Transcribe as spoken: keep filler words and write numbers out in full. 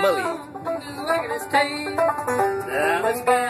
family. Look at his teeth. That looks good.